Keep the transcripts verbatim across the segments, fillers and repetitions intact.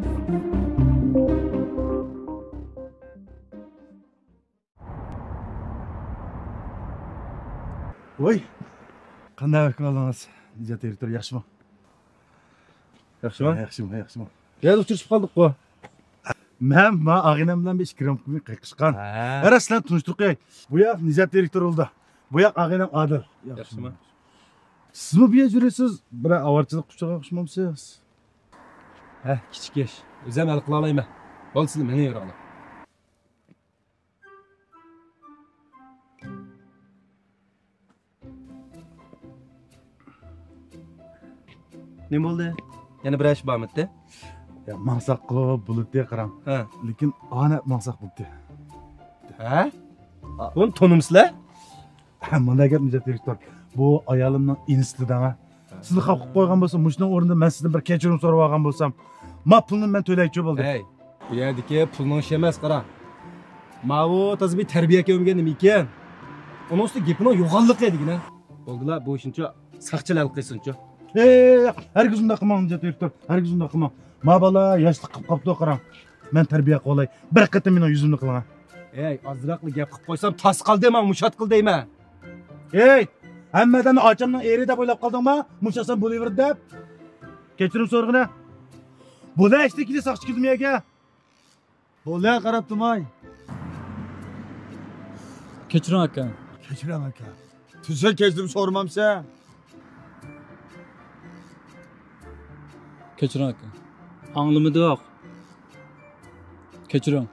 Voy, qanday vakil oldingiz? Nijat direktor yaxshimi? Yaxshimi? Yaxshimi, yaxshimi. Gel uchrashib qoldik-ku. Men ma ag'inam bilan besh kilometr qiqishgan. Ara sizlarni tunishtirib. Bu yoq Nijat direktor bo'ldi. Bu yoq ag'inam Adil. Yaxshimi? Sizmi bu yerda yurasiz? Bir avarchilik quchog'iga qo'shmoqchisiz? Ha, kichik ish. O'zim hal qila olmayman. Bo'lsin, meni yuraqlar. Ne bo'ldi? Yana bir ish bormi-da? Ya maqsad qilib bulutga qaram. Ha. Lekin ana maqsad bo'ldi. Ha? Buni tanimsizlar? Ha, mana gap Nijat direktor. Bu ayolimning institutidami? Sizni xalq qilib qo'ygan bo'lsam, mushning o'rnida men sizdan bir kechirim so'rab olgan bo'lsam, ma pulni men to'laychi bo'ldi. Hey, bu yerdagi pulning ishi emas, qara. Ma'vu toza bir tarbiya kelmagan nima ekan? Uning ustiga gapini yo'g'onliq edigina. Bo'ldilar, bu shuncha saqchilar qilsinchi. Ey, herkes unda qilmang Nijat direktor. Herkes unda qilmang. Ma bola yoshlik qilib qopdi qaram. Men tarbiya qilay. Bir qatim meni yuzimni qilaman. Ey, ozroqli gap qilib qo'ysam, tas qil deyman, mushat qil deyman. Ey, hammadan ochamning eri deb o'ylab qoldingmi? Mushasan bo'laver deb. Kechirim so'rg'ina. Bo'la ishtikida saqchi keldim aka. Bo'la qarab turmay. Kechiring aka. Kechirim aka. Tuzak kechirim so'ramamsa. Kechiring aka. Anglimidoq. Kechiring.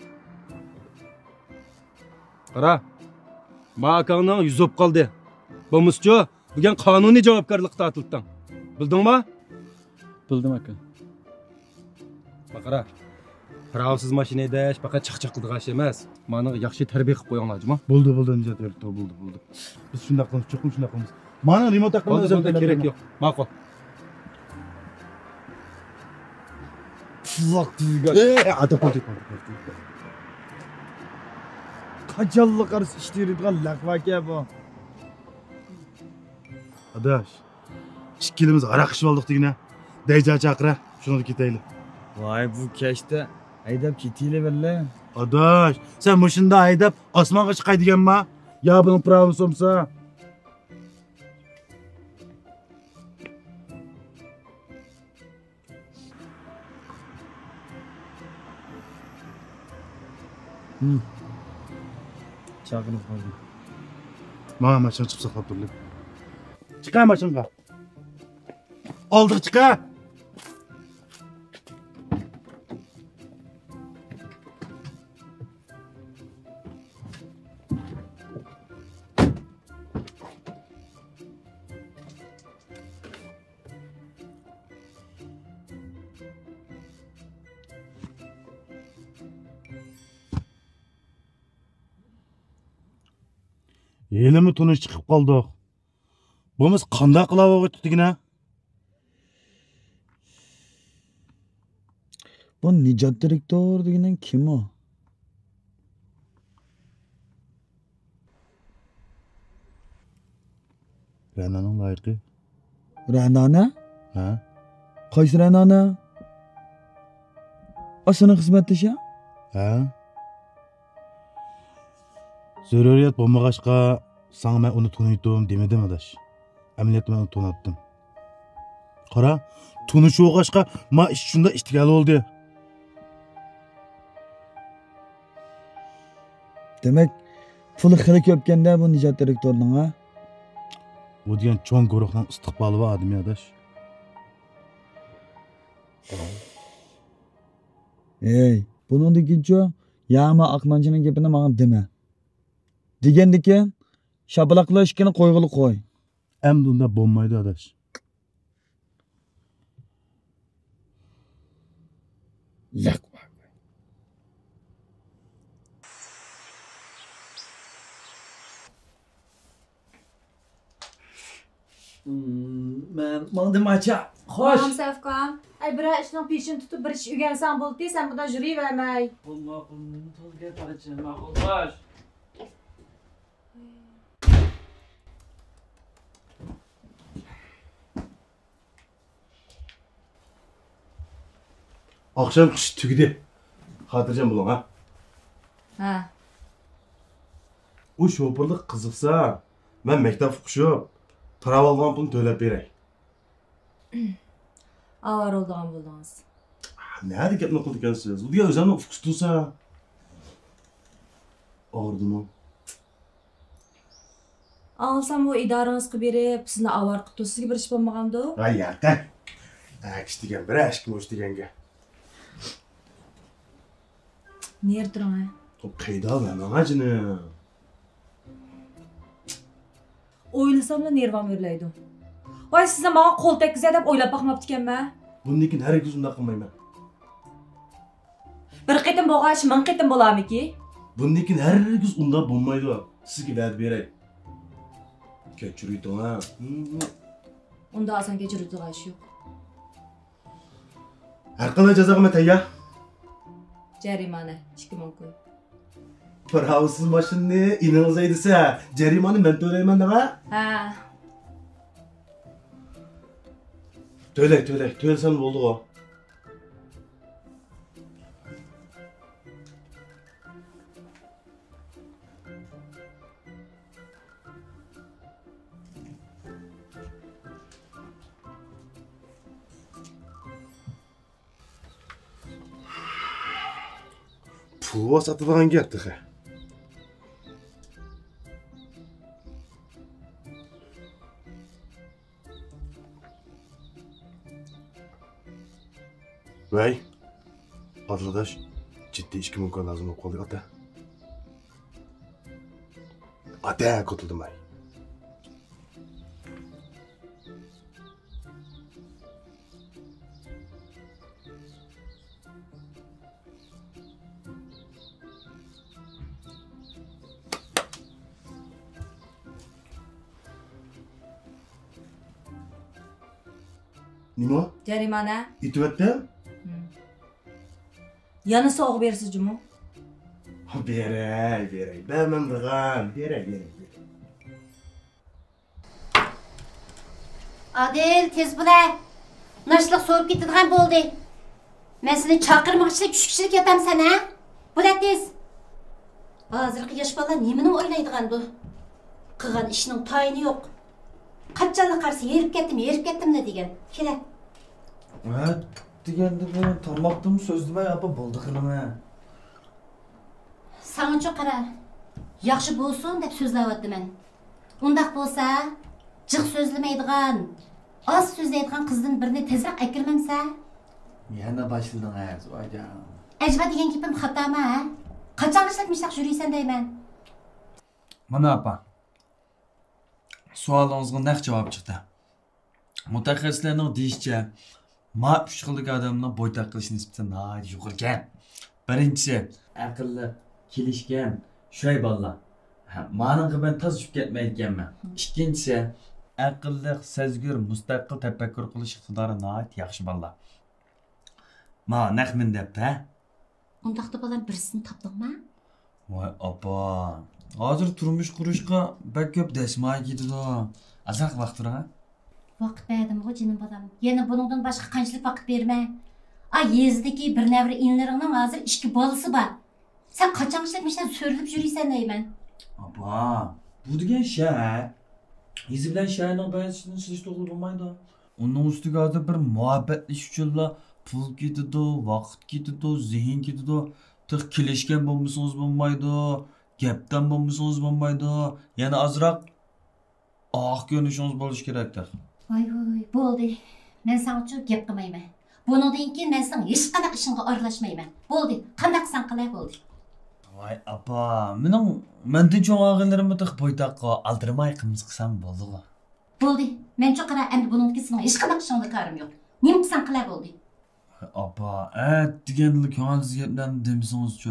Qara. Ma akangning yuzib qoldi. Bo'lmascha, bugun qonuniy javobgarlik tortilding. Bildingmi? Bildim aka. Qara. Pravsiz mashina edash, faqat chiqchiq qildigan ish emas. Meni yaxshi tarbiya qilib qo'yinglarmi? Bo'ldi, bo'ldi Nijat direktor, bo'ldi, bo'ldi. Biz shunday qilamiz, cho'qim shunday qilamiz. Mana remont qilib o'zim kerak yo'q. Ma'qul. Fuck diga. Ey, adab qildik. Qanchalik qarshi ishlaydigan laqma aka bu. Adash. Ikkimiz araq ichib oldik degina. Deyja chaqira, shuni ketaylik. Voy, bu kashda haydab ketaylik-la. Adash, sen mushunda haydab osmonga chiqaydiganmi? Yo, buning pravini so'msa. Hmm. Chaqirib qoldim. Mana mashina chiqib saqlab turlik. Chiqa mashinaga. Oldiq chiqa. Elimi tunish chiqib qoldik. Bumiz qanday qilib o'tdikna? Bu Nijat direktor degan kim o? Ra'naning loyiqi. Ra'nani? Ha? Qaysi Ra'nani? Asana xizmatdasha? Ha? Zaruriyat bo'lmag'achqa, sana men uni tunaydim demedim adash. Amaliyotda men uni tunatdim. Qara, tunish o'g'ashqa ma ish shunda ishtigal oldi. Demak, puli xili ko'pganda bu Nijat direktorning ha? Bu degan cho'ng guruhning istiqboli va odami adash. Ey, buningdagi-cho, ya'ma aqmanchining gapini menga dema. Degandikan, shabalaqlashgani qo'yg'ili qo'y. Endi unda bo'lmaydi adash. Laqma. Men mandim acha. Xo'sh. Tamam Safkam. Ay bir ishning peshini tutib bir ish o'rgansang bo'ldi, sen bundan yuravermay. Allohimning to'zga qarachi, ma'qul xo'sh. Akşam kış tügüdü. Hatırlayacağım bulan ha. Ha. O şopurluk kızıksa, ben mektep kuşup, para algan pulunu töylep berey. Avar olduğun buldunuz. Ne hadi gapni qildi ekansiz? Bu diye o'zimni ufq tutsa. Og'rirdimi? Alsam bu idorangiz qilib berib, sizni avar qilib turib, sizga bir ish bo'lmagandi? Ay yaqin. Akish degan bir ashkim o'sh deganga. Nerda turing ha? Qayda olaman ajini? O'ylasamla nervam o'rlaydi. Voy sizga menga qo'l tekkizay deb o'ylab boqmabdi ekanman. Bundan hargiz undaq qilmayman. Bir qitim bo'lg'ach, ming qitim bo'larmiki? Bundan hargiz undaq bo'lmaydi. Sizga va'da beray. Kechiriydi ha. Unda oson kechiradigan ish yo'q. Har qanday jazoga tayyor. Jarimani ikki ming qo'y. Paravsiz mashinani iningiz aydisa, jarimani men to'layman dema? Ha. To'lay, to'lay, to'lsam bo'ldi-ku. Pul sotadigan gapdi ha. Vay, arkadaş, ciddi işkim imkan lazım olup kalıyor ata. Ata kurtuldum ay. Nima? Jarimani. İtibette? Yana so'g'ib bersizmi? Beray, beray. Ben ben bırgam. Beray, beray. Adil, tez bo'la. Nashliq so'rib ketadigan bo'ldi. Men seni chaqirmoqchi deb tushib kishilib ketamsan ha? Bo'la tez. Hozirgi yosh bola nimani o'ylaydigandu? Qilgan ishning tayini yo'q. Qachonlar qarsa yerib ketdim, yerib ketdim ne degan. Kela. Ha, deganda men tarmoqdim so'zlamay apa bo'ldi qilma. Sancho qara. Yaxshi bo'lsin deb so'zlayapti men. Undaq bo'lsa, jiq so'zlamaydigan, oz so'zlaydigan qizdan birini tezroq akirmamsa? Yana boshlading ha, zo'ajon. Ajba degan gapim xatoma ha? Qachon ishlab yuriysan deyman. Mana apa. Sualingizga naq javob chiqdi. Mutaxassislarning deyishicha, ma uch xillik odamning bo'ytaq qilish nisbati nihoyat yuqori ekan. Birinchisi, aqlli, kelishgan, shay bolalar. Ma'noga ben tez tushib ketmaydiganman. Ikkinchisi, aqlli, sezgir, mustaqil tafakkur qilish iqtidori nihoyat yaxshi bolalar. Ma naq men debdi, ha? Undaqda bolan birisini topdingmi? Voy apa. Hozir turmush qurishga bak ko'p dasmoy ketdi. Azaq vaqt turing. Vaqt berdim-ku jinim bolam. Yana buningdan boshqa qanchalik vaqt berma. Ay yezdagi bir navri inlaringning hozir ikki bolasi bor. Sen qachon ishlab so'rilib yuriysan deyman. Apa, bu degan shahar. Yezi bilan shaharning bayasini silish to'g'ri bo'lmaydi. Uning ustiga hozir bir muhabbatlish uchunla pul ketdi, vaqt ketdi, zehn ketdi. Tiq kelishgan bo'lmasangiz bo'lmaydi. Gapdan bo'lmasangiz bo'lmaydi. Yana azroq oq ko'rinishingiz bo'lish kerakdir. Voy voy, bo'ldi. Men sen uchun gap qilmayman. Buningdan keyin men sen hech qanday ishingga aralashmayman. Bo'ldi. Qanday qilsan qilay bo'ldi. Voy apa, mening mendan cho'ng og'inlarimni tiq poytaqqa aldirmay qilmiz qilsam bo'ldi. Bo'ldi. Men cho qara, endi buningdan keyin sen hech qanday ishingga karim yo'q. Nima qilsan qilay bo'ldi. Apa, at deganlik ko'ngilsiz gaplarni demisangiz-chi.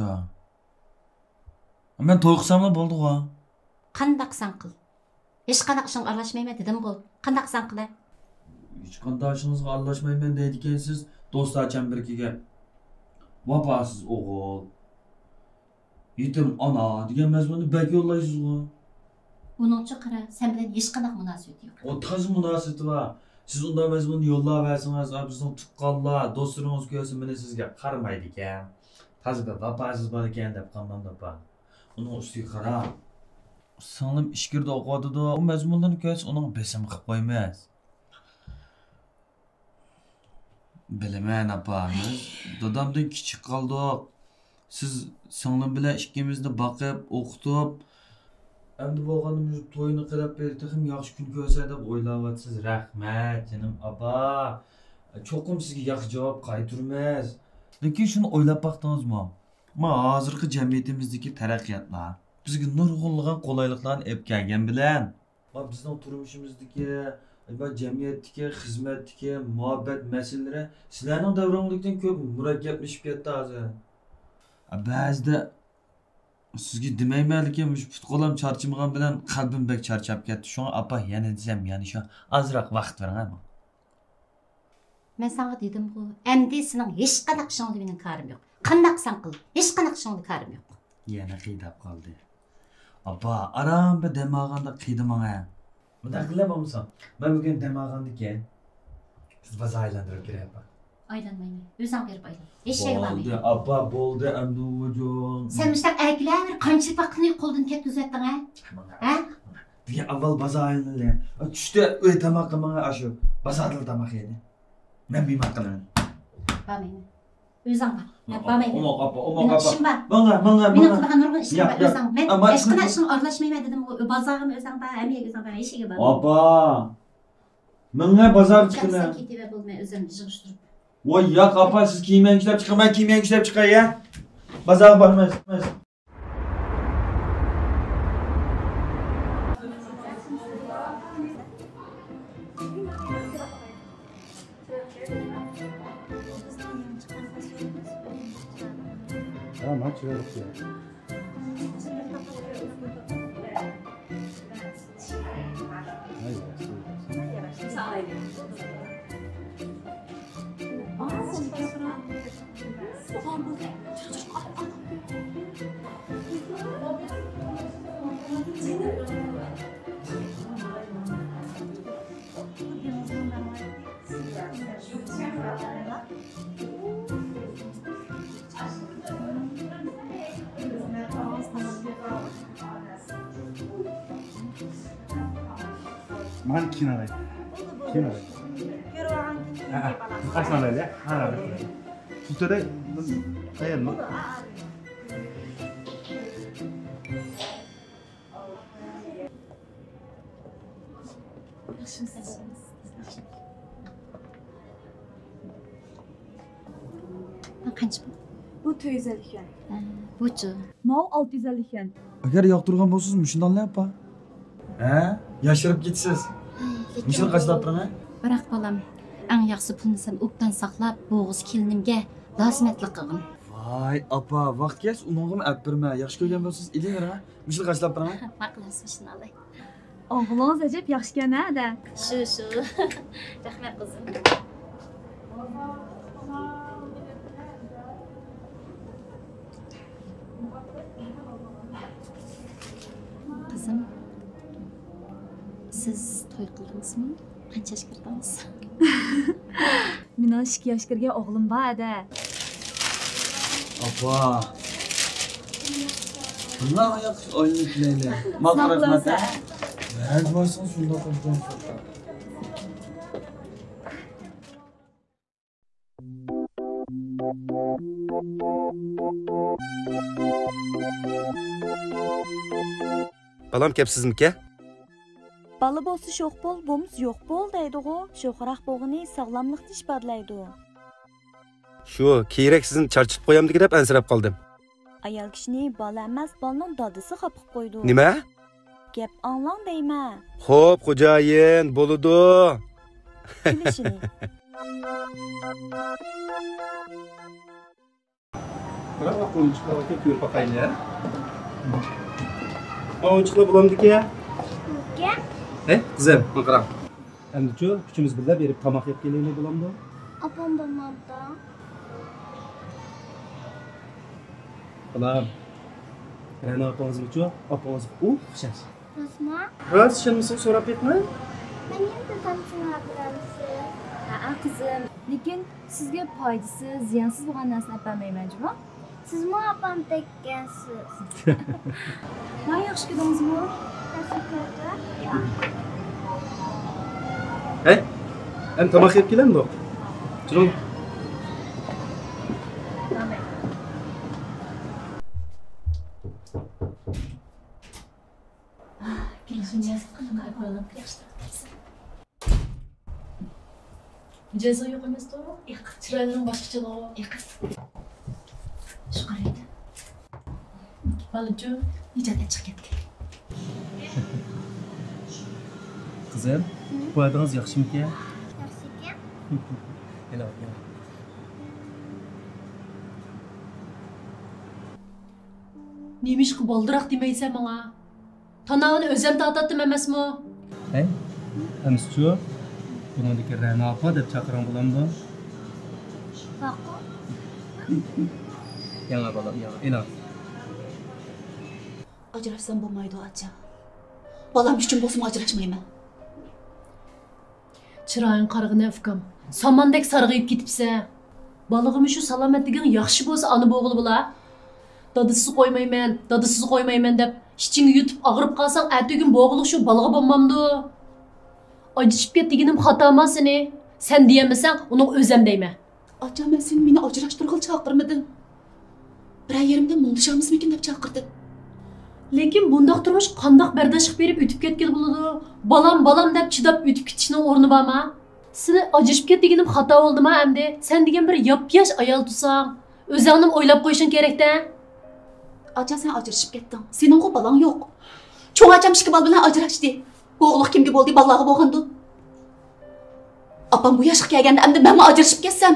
Men to'y qilsamlar bo'ldi-ku. Qanday qilsan qil. Hech qanday ishingga aralashmayman dedim bo'l. Qanday qilsan qilay. Hech qanday ishingizga aralashmayman deydi ekansiz, do'stlarcham birkiga. Vafosiz o'g'il, yetim ona degan mazmunni bak yo'llaysiz-ku. Buningcha qara, sen bilan hech qanday munosabat yo'q. O taz munosabati bor. Siz unda mazmunni yo'llaversangiz, bizning tuqqanlar, do'stlaringiz ko'rsa, meni sizga qaramaydi ekan. Tazba papasiz bor ekan deb qolmam papa. Uning ustiga qara. Singlim ishkirda o'qiyotdi, u mazmunlarni ko'rsa, uning besim qilib qo'ymas. Bilaman apamiz, dadamdan kichik qoldik. Siz singlim bilan ikkimizni boqib, o'qitib, endi bo'lganimiz to'yni qilib berdik, ham yaxshi kun ko'rsa deb o'ylayapsiz. Rahmat, jinim opa. Cho'qim sizga yaxshi javob qaytarmas. Lekin shuni o'ylab baqdingizmi? Ma hozirgi jamiyatimizdagi taraqqiyotlar bizga nurg'unlagan qulayliklarni olib kelgan bilan, va bizning turmushimizdagi va jamiyatdagi, xizmatdagi muhabbat masalalari sizlarning davringizdan ko'p murakkablashib ketdi hozir. Ba'zida sizga demayman, lekin shu putqo'lam charchamagan bilan qalbim bek charchab ketdi. Shunga apa yana desam, ya'ni shu azroq vaqt bering. Men sana dedim-ku, endi sening hech qanday ishingda mening karim yo'q. Qandaqsan qil, hech qanday ishingda karim yo'q. Yana qiydab qoldi. Apa, aram bir demaganda qiydimanga. Bunday qilib bo'lmasa, men bugun demagandiki, siz baza aylantirib kiryapman. Aylanmayman. O'zing berib aylan. Hech şey qilmayman. Bo'ldi, apa, bo'ldi, endi o'jon. Sen mustaq aytlar, qancha vaqtni qo'ldan ketkizayotding, ha? Ha? Bir avval baza aylanlar. Tushda uy tamoq qilmanga ashu. Bazadil tamoq yedi. Men biymat qilaman. Barmayman. O'zing bor. Men barmayman. Omoq apa, omoq Mening apa. ishim bor. Manga, manga, Mening manga. qilgan nurg'un ishim bor. O'zing. Men Ama- hech qanday ishim aralashmayman dedim. Bozorga o'zing bor, amiga o'zing bor, ishiga bor. Apa. Menga bozor chiqina. Sen ketib bo'lmay o'zimni yig'ishtirib. Voy yo'q apa, siz kiyimlarni ishlab chiqing, men kiyimlarni ishlab chiqay ya. Bozor bormas. Tamam, çıkardık ya. Man kinaraydı. Kinaraydı. Ha, kaçma böyle. Ha, böyle. Tutu da hayal mı? Qancha? Bu to'rt yuz ellik yuan. Buchi. Mau olti yuz ellik yuan. Agar yoqtirgan bo'lsangiz, shunday apa? Ha? Yashirib ketsiz. Mishil qashlab turing, ha? Biroq bolam, eng yaxshi pulni sen o'pdan saqlab, bo'g'iz kelinimga lazimatli qilgin. Voy, apa, vaqt kelsa uningga olib berma. Yaxshi ko'rgan bo'lsangiz, ilavering, ha? Mishil qashlab turing, ha? Maqlasmi shuni olay. O'g'lingiz ajab yaxshi ekan-a, Shu, shu. Rahmat qizim. Qizim, siz to'y qildingizmi? Qancha yoshga kirdingiz? Mening ikki yoshga kirgan o'g'lim bor-da. Apa. Bunlar yaxshi oyliklaylar. Maqsad rahmat. Ver bo'lsin shunda qilgan. Balam kepsizmi-ki? Bala bolsa şoq bol, bomuz yo'q bol deydi-ku. Şoqroq bo'lg'ini sog'lomlikni isbotlaydi. Shu, keyinroq sizni charchitib qo'yamdi deb ansirab qoldim. Ayol kishini bola emas, bolaning dadasi xapib qo'ydi. Nima? Gap anglang deyman. Xo'p, xo'jayin, bo'ladi. Kelishini. Bırak bak oyuncuklar bakayım, kuyur bakayım ya. Oyuncuklar bulandık ya. Gel. He, kızım, mıkıram. Hem de şu, üçümüz birle verip tamak yap geleğine bulandı. Apam bulmadı. Ulan. Yani apanızı bir şu, apanızı. Uh, şans. Rasma? Raz, sen misin sorap etme? Ben yine de tam tushunadigansiz. Ha, qizim, lekin sizga foydasi, ziyonsiz bo'lgan narsani olib bermayman, juma. Sizmi opamdek ekansiz. Voy, yaxshi keldingizmi? Tashakkurlar. Hey, hem tamak yeb kelamdi. Chiroq. Ceza yok emas to'g'ri? Yo'q, chiroylining boshqachalig'i. Yo'q. Shu qaraydi. Balijo, ijodat chiqib ketdi. Qizim, bu adingiz yaxshimikan? Yaxshi ekan. Ela, ela. Neymiş ki baldırak demeysen bana? Tanağını özem dağıtattım emasmı? Hey, emschu. Bunundaki Rana apa deb chaqiran bo'lamdi. Baqo. Yana bolam, yana. Ela. Ajrashsam bo'lmaydi, acha. Bolam uchun bo'lsin ajrashmayman. Chiroying qarg'ini afkam. Samandek sarg'ayib ketibsan. Balığım şu salomatliging yaxshi bo'lsa ana bo'g'il bo'la. Dadisiz qo'ymayman, dadisiz qo'ymayman deb ichingga yutib og'rib qolsang, ertaga bo'g'iliq shu balg'a bo'lmamdi. Ajrashib ketdiginim xatoma seni. Sen diyemesen onu özem deyme. Acha, men sen meni ajrashtirg'il chaqirmading. Bir yerimda muldishamizmikin deb chaqirdi. Lekin bundaq turmush qandaq bardashlik berib o'tib ketgan bo'ladi. Balam balam deb chidab o'tib ketishning o'rni bormi? Seni ajrashib ketdiginim xato bo'ldimi endi? Sen degan bir yop-yosh ayol tutsang, o'zingni o'ylab qo'yishing kerak-da. Acha, sen ajrashib ketding. Sening ku balang yo'q. Cho'ng acham ikki bal bilan ajrashdi. O'g'liq kimga bo'ldi? Balog'i bo'lgandi. Apam bu yoshga kelganda endi menmi ajrashib ketsam?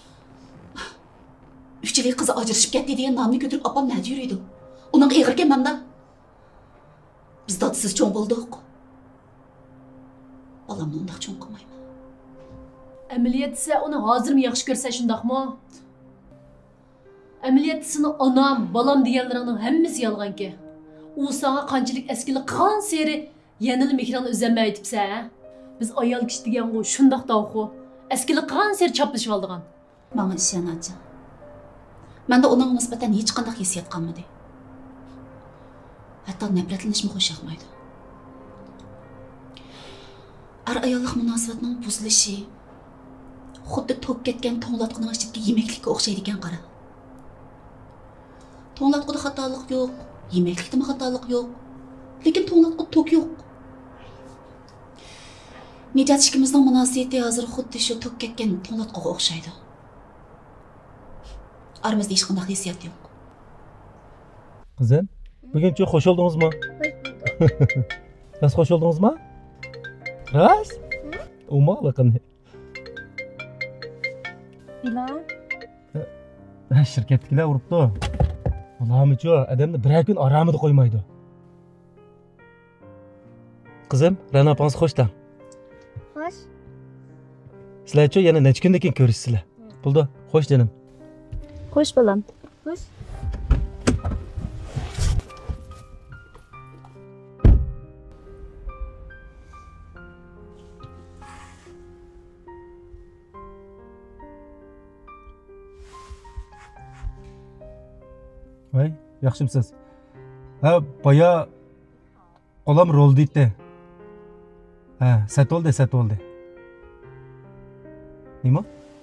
uch yillik qizi ajrashib ketdi degan nomni ko'tarib apam nada yuriydi? Uning ig'ir kelmamda. Biz dadisiz cho'ng bo'ldik. Balamni undaq cho'ng qilmayman. Amaliyat esa uni hozirmi yaxshi ko'rsa shundaqmi? Amaliyat seni onam, balam deganlaringning hammasi yolg'onki. U sana qanchalik eskilik qilgan seri yanili mehrini o'zlanmay aytibsa, biz ayol kishi degan u shundaq tavxu. Eskilik qilgan seri chaplashib oldigan. Manga ishon acha. Menda uning nisbatan hech qanday hissiyat qolmadi. Hatto nafratlanishmi xo'shaqmaydi. Ar ayollik munosabatning buzilishi xuddi to'k ketgan to'nglatqining ichidagi yemeklikka o'xshaydi ekan qara. To'nglatqida xatolik yo'q, yemeklikda ham xatolik yo'q. Lekin to'nglatqida to'k yo'q. Nijat ikkimizning munosabati hozir xuddi shu to'k ketgan to'nglatqiga o'xshaydi. Aramızda hech qanday hissiyat yo'q. Qizim, buguncha xush oldingizmi? Ras xush oldingizmi? Ras? Umma qani. Bilal. Ha, shirkatdagilar uribdi. Onamichu, odamni bir kun aramida qo'ymaydi. Qizim, Rana opangiz xushdan. Xo'sh. Sizlarchu yana necha kundan keyin ko'rishsizlar. Bo'ldi, xo'sh jinim. Xo'sh balam. Xo'sh. Voy, yaxshimisiz? Ha, boya qo'lim rol deydi. Ha, satoldi, satoldi. Nima?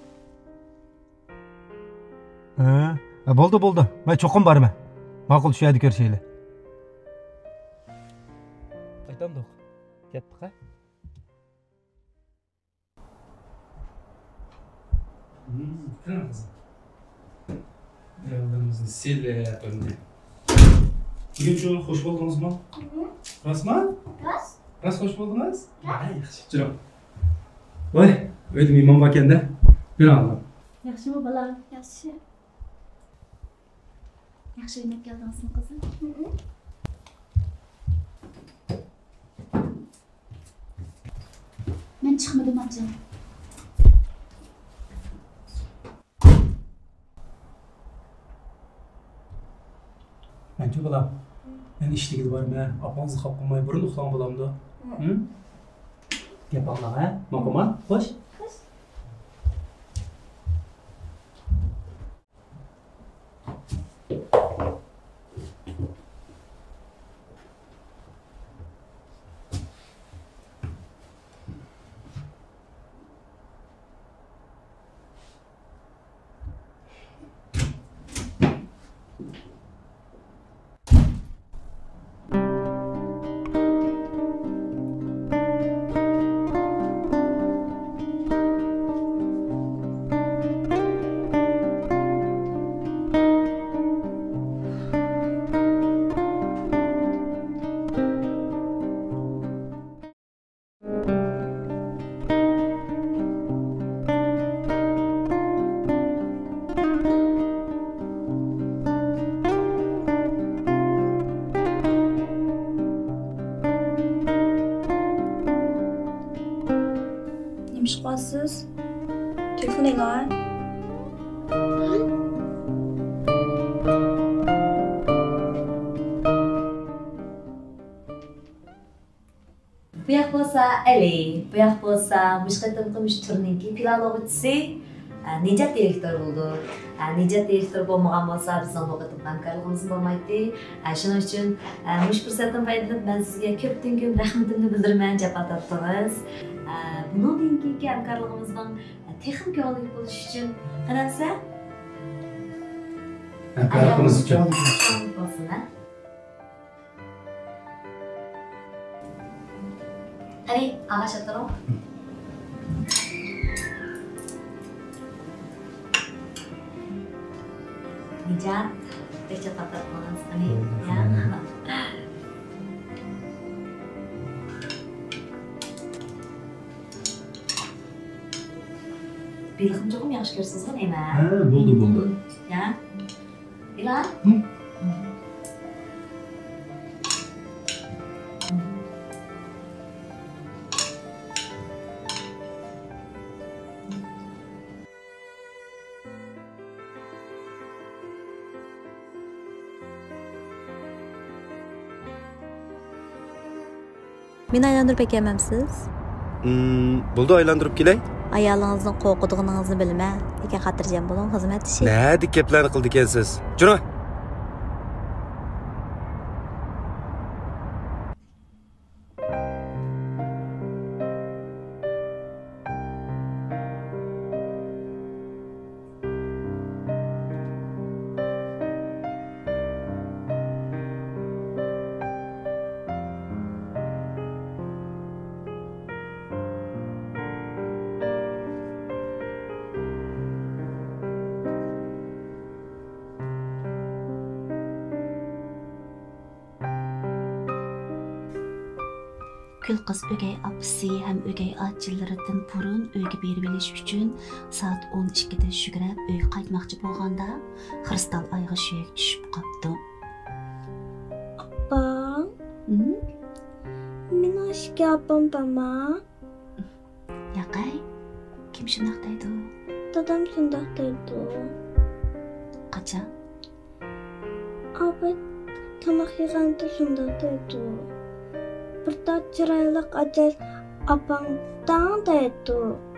Ha, bo'ldi, bo'ldi. Men cho'qim borman. Ma'qul shu yerda ko'rishaylik. Aytamdi. Ketdik, ha? Ayollarimizni sellab endi. Buguncha xush bo'ldingizmi? Rostmi? Rost. Rost xush bo'ldingiz? Ha, yaxshi. Chiroq. Voy, uyda mehmon bor ekanda. Yuralım. Yaxshimi bolam? Yaxshi. Yaxshi o'ynab keldingizmi qizim? Men chiqmadim acha. Menchi bolam. Men ishligida borman. Opangizni xalq qilmay burun uxlan bo'lamdi. Hı? Yapalım ha. Makoman, hoş. Neymiş qilasiz? Telefoninglar. Bu yoq bo'lsa Ali, bu yoq bo'lsa mushqatimqi mushtirniki filologchisi Nejat direktor bo'ldi. Nejat direktor bo'lmagan bo'lsa bizning vaqtim hamkorligimiz bo'lmaydi. Shuning uchun mush fursatdan foydalanib men sizga ko'pdan ko'p rahmatimni bildiraman, javob topdingiz. Bundan keyingi hamkorligimizning texnik ko'ngilli bo'lishi uchun qanaqsa? Hamkorligimiz uchun bo'lsin, ha? Ali, ağaç atalım. Nejat, teşekkür ederiz. Ali, ya. Bilgim çoxum yaxşı görürsünüz mi, Eymen? Ha, bo'ldi, bo'ldi. Ya. İlan? Meni aylantirib ekanmamsiz? Hmm, bo'ldi, aylantirib kelay. Ayolingizning qo'rqadiganingizni bilmay, lekin xotirjam bo'ling, xizmat ishi. Nima gaplarni qildi ekansiz? Jura. Kül qiz o'gay apisi ham o'gay ochilaridan burun uyga berib olish uchun soat o'n ikkida shugrab uyga qaytmoqchi bo'lganda Xristal oyga suyak tushib qopti. Appa, men ashga appam bormi? Yaqay, kim shundoq deydi? Dadam shundoq deydi. Qachon? Abi, tomoq yeganda shundoq deydi. Bir ta chiroyli ajal opangdan deydi.